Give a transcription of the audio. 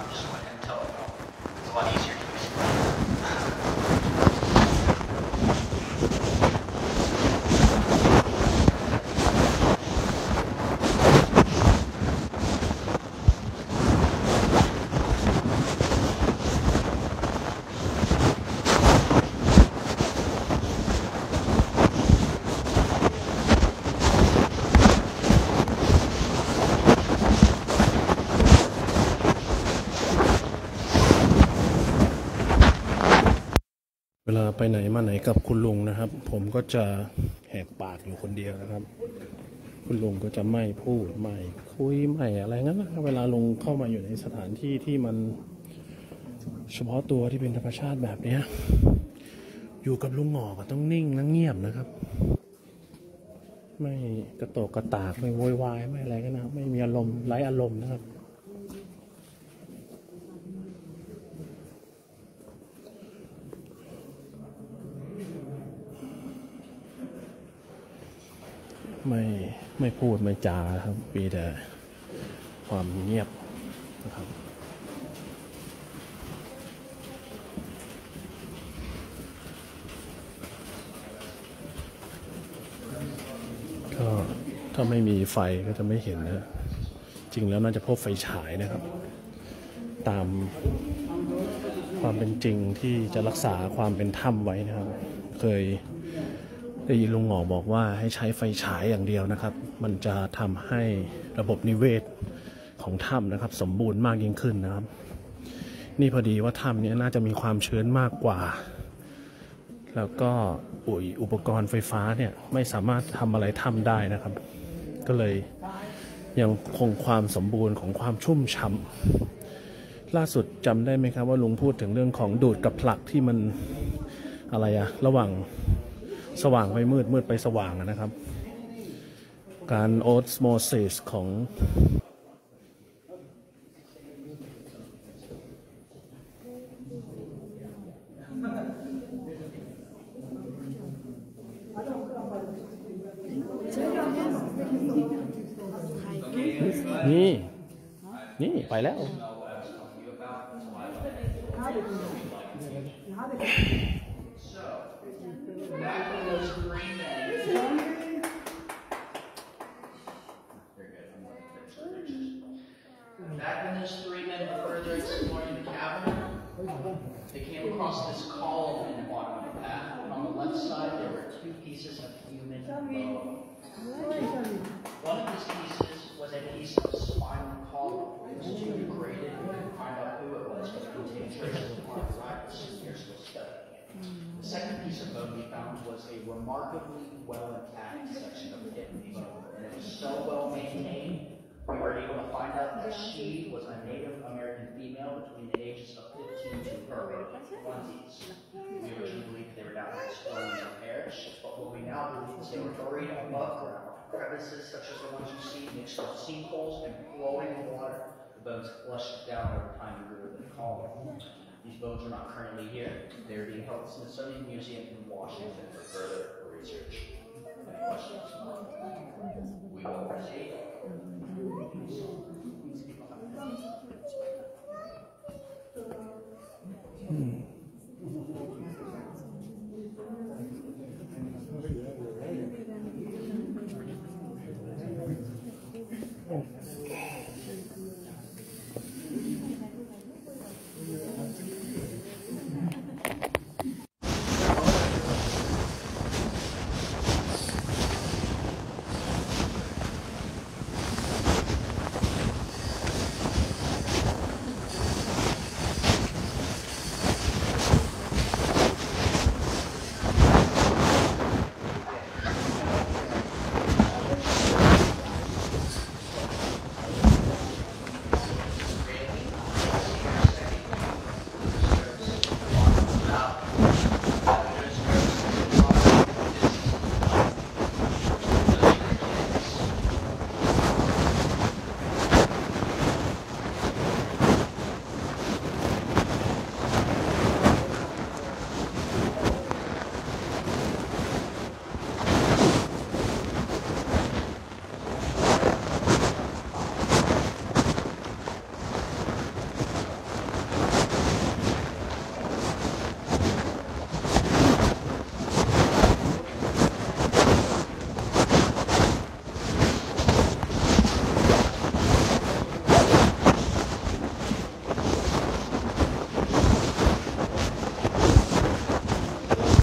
just go ahead and telephone. It's a lot easier to explain. เวลาไปไหนมาไหนกับคุณลุงนะครับผมก็จะแหกปากอยู่คนเดียวนะครับคุณลุงก็จะไม่พูดไม่คุยไม่อะไรงั้นนะเวลาลุงเข้ามาอยู่ในสถานที่ที่มันเฉพาะตัวที่เป็นธรรมชาติแบบนี้อยู่กับลุงหงอก็ต้องนิ่งและเงียบนะครับไม่กระโตกกระตากไม่โวยวายไม่อะไรกันนะไม่มีอารมณ์ไร้อารมณ์นะครับไม่พูดไม่จาครับมีแต่ความเงียบนะครับก็ถ้าไม่มีไฟก็จะไม่เห็นนะจริงแล้วน่าจะพบไฟฉายนะครับตามความเป็นจริงที่จะรักษาความเป็นถ้ำไว้นะครับเคยได้ยินลุงหงอบอกว่าให้ใช้ไฟฉายอย่างเดียวนะครับมันจะทำให้ระบบนิเวศของถ้ำนะครับสมบูรณ์มากยิ่งขึ้นนะครับนี่พอดีว่าถ้ำนี้น่าจะมีความชื้นมากกว่าแล้วก็อุปกรณ์ไฟฟ้าเนี่ยไม่สามารถทำอะไรถ้ำได้นะครับก็เลยยังคงความสมบูรณ์ของความชุ่มฉ่ำล่าสุดจำได้ไหมครับว่าลุงพูดถึงเรื่องของดูดกับผลักที่มันอะไรระหว่างสว่างไปมืดมืดไปสว่างนะครับการออสโมซิสของนี่ไปแล้ว Back when those three men were further exploring the cavern, they came across this column in the bottom of the path. And on the left side, there were two pieces of human bone. One of these pieces was a piece of spinal column. It was too degraded to find out who it was, but it contained traces of arthritis. You're still studying it. The second piece of bone we found was a remarkably well-intact section of the hip bone, and it was so well maintained. We were able to find out that she was a Native American female between the ages of 15 to her early 20s. We originally believed they were down there exploring their parish, but what we now believe is they were buried above ground. Crevices such as the ones you see mixed with sinkholes and flowing water. The bones flushed down over time and grew within the column. These bones are not currently here. They are being held at the Smithsonian Museum in Washington for further research. Any questions? We will proceed.